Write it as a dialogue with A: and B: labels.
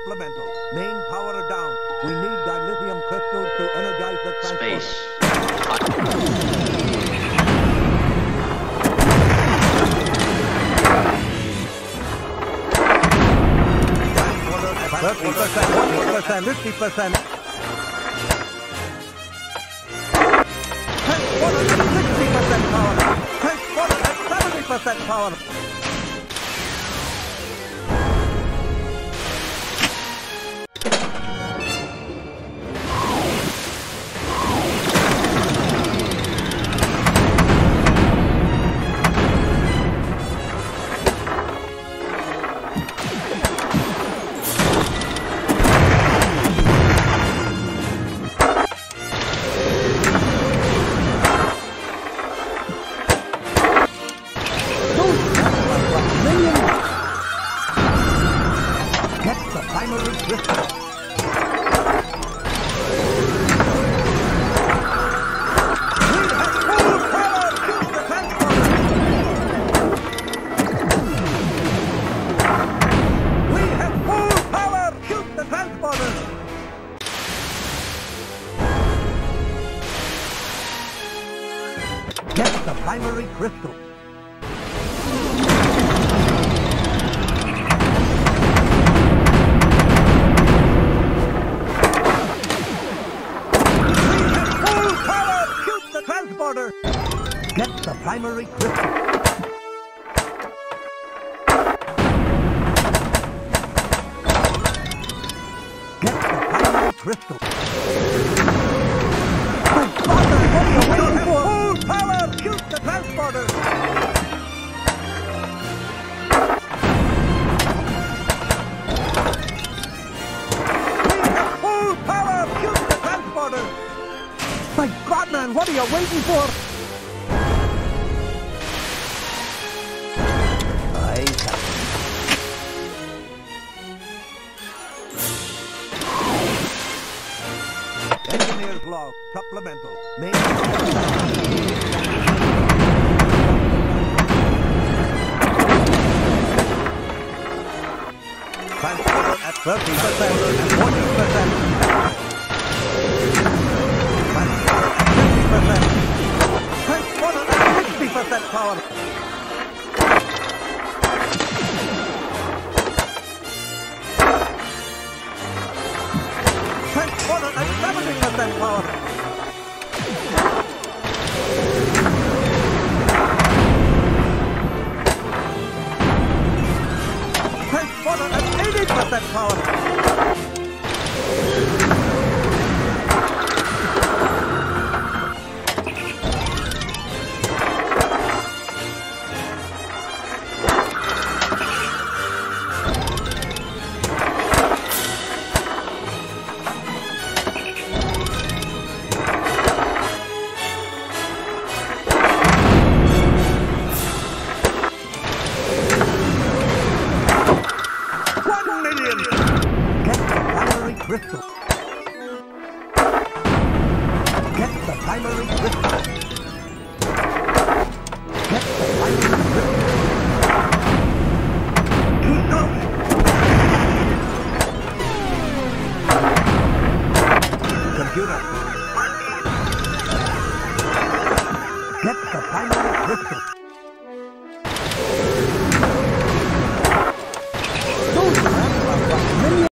A: supplemental. Main power down. We need dilithium crystals to energize the transporter.
B: Space.
A: Transporter at 30%, 40%, 50%. Transporter at 60% power. Transporter at 70% power. Get the primary crystal. Full power! Shoot the transporter! Get the primary crystal. Get the primary crystal. Full power! Shoot the transporter! We have full power! Shoot the transporter! My God, man, what are you waiting for? I have Engineer's log, supplemental, main... Transporter at 30% and 40%. Transporter at 50%. Transporter at 60% power. Transporter at 70% power. Transporter at 80% power. Get the primary crystal.